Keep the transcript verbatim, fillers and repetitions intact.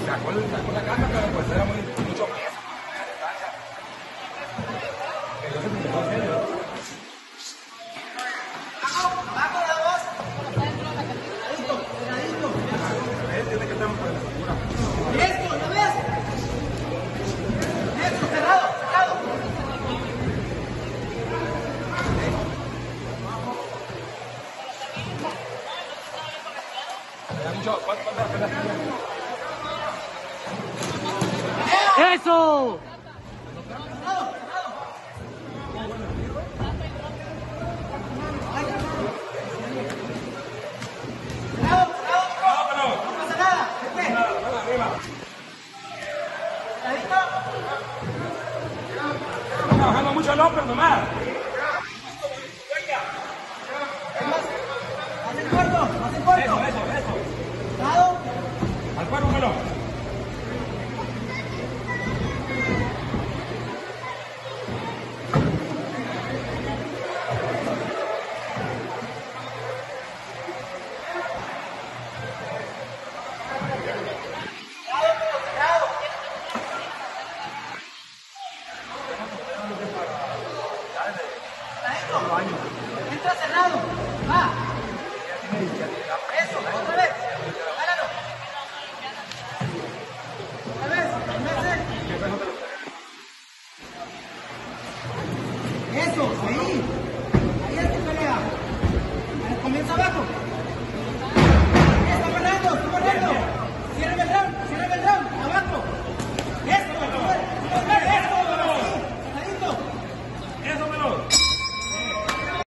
sacó, el, sacó la caja, pero pues era muy, mucho peso. Entonces me quedó serio. Abajo la voz. Pegadito, pegadito. Tiene que estar por la cintura. Esto, ¿lo ves? Esto, cerrado, cerrado. ¡Eso! Trabajando mucho el hombre nomás. Haz el corto, haz el corto. Eso, eso, eso. Cerrado. Al cuerpo, melón. Entra cerrado. Va. Eso, otra vez. Páralo. Otra vez, otra vez. Eso, ahí. Ahí es tu pelea. Comienza abajo. Está ganando, está ganando. Cierra el round, cierra el round. Abajo. Eso, eso, eso. Eso, Eso, melón.